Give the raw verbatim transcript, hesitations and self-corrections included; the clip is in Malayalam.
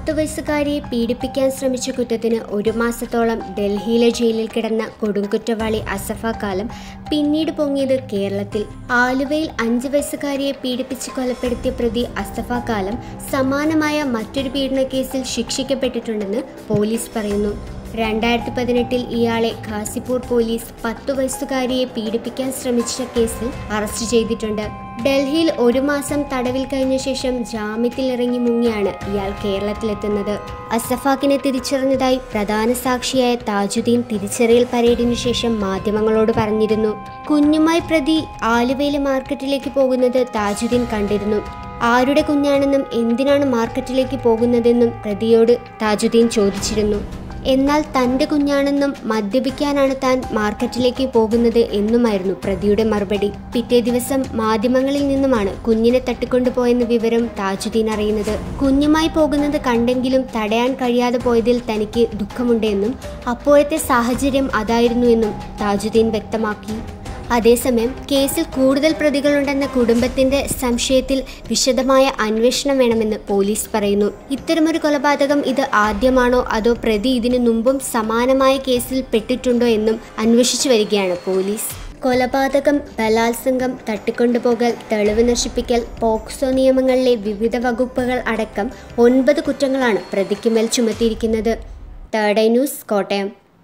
പത്ത് വയസ്സുകാരിയെ പീഡിപ്പിക്കാൻ ശ്രമിച്ച കുറ്റത്തിന് ഒരു മാസത്തോളം ഡൽഹിയിലെ ജയിലിൽ കിടന്ന കൊടുംകുറ്റവാളി അസഫ കാലം പിന്നീട് പൊങ്ങിയത് കേരളത്തിൽ. ആലുവയിൽ അഞ്ച് വയസ്സുകാരിയെ പീഡിപ്പിച്ച് കൊലപ്പെടുത്തിയ പ്രതി അസഫ കാലം സമാനമായ മറ്റൊരു പീഡന കേസിൽ ശിക്ഷിക്കപ്പെട്ടിട്ടുണ്ടെന്ന് പോലീസ് പറയുന്നു. രണ്ടായിരത്തി പതിനെട്ടിൽ ഇയാളെ ഖാസിപ്പൂർ പോലീസ് പത്തു വയസ്സുകാരിയെ പീഡിപ്പിക്കാൻ ശ്രമിച്ച കേസിൽ അറസ്റ്റ് ചെയ്തിട്ടുണ്ട്. ഡൽഹിയിൽ ഒരു മാസം തടവിൽ കഴിഞ്ഞ ശേഷം ജാമ്യത്തിൽ ഇറങ്ങി മുങ്ങിയാണ് ഇയാൾ കേരളത്തിലെത്തുന്നത്. അസഫാക്കിനെ തിരിച്ചറിഞ്ഞതായി പ്രധാന സാക്ഷിയായ താജുദ്ദീൻ തിരിച്ചറിയൽ പരേഡിനു ശേഷം മാധ്യമങ്ങളോട് പറഞ്ഞിരുന്നു. കുഞ്ഞുമായി പ്രതി ആലുവയിലെ മാർക്കറ്റിലേക്ക് പോകുന്നത് താജുദ്ദീൻ കണ്ടിരുന്നു. ആരുടെ കുഞ്ഞാണെന്നും എന്തിനാണ് മാർക്കറ്റിലേക്ക് പോകുന്നതെന്നും പ്രതിയോട് താജുദ്ദീൻ ചോദിച്ചിരുന്നു. എന്നാൽ തൻ്റെ കുഞ്ഞാണെന്നും മദ്യപിക്കാനാണ് താൻ മാർക്കറ്റിലേക്ക് പോകുന്നത് എന്നുമായിരുന്നു പ്രതിയുടെ മറുപടി. പിറ്റേ ദിവസം മാധ്യമങ്ങളിൽ നിന്നുമാണ് കുഞ്ഞിനെ തട്ടിക്കൊണ്ടുപോയെന്ന വിവരം താജുദ്ദീൻ അറിയുന്നത്. കുഞ്ഞുമായി പോകുന്നത് കണ്ടെങ്കിലും തടയാൻ കഴിയാതെ പോയതിൽ തനിക്ക് ദുഃഖമുണ്ടെന്നും അപ്പോഴത്തെ സാഹചര്യം അതായിരുന്നുവെന്നും താജുദ്ദീൻ വ്യക്തമാക്കി. അതേസമയം കേസിൽ കൂടുതൽ പ്രതികളുണ്ടെന്ന കുടുംബത്തിന്റെ സംശയത്തിൽ വിശദമായ അന്വേഷണം വേണമെന്ന് പോലീസ് പറയുന്നു. ഇത്തരമൊരു കൊലപാതകം ഇത് ആദ്യമാണോ അതോ പ്രതി ഇതിനു മുമ്പും സമാനമായ കേസിൽ പെട്ടിട്ടുണ്ടോ എന്നും അന്വേഷിച്ചു വരികയാണ് പോലീസ്. കൊലപാതകം, ബലാത്സംഗം, തട്ടിക്കൊണ്ടുപോകൽ, തെളിവ് നശിപ്പിക്കൽ, പോക്സോ നിയമങ്ങളിലെ വിവിധ വകുപ്പുകൾ അടക്കം ഒൻപത് കുറ്റങ്ങളാണ് പ്രതിക്ക് മേൽ ചുമത്തിയിരിക്കുന്നത്. Third eye news, Kottayam.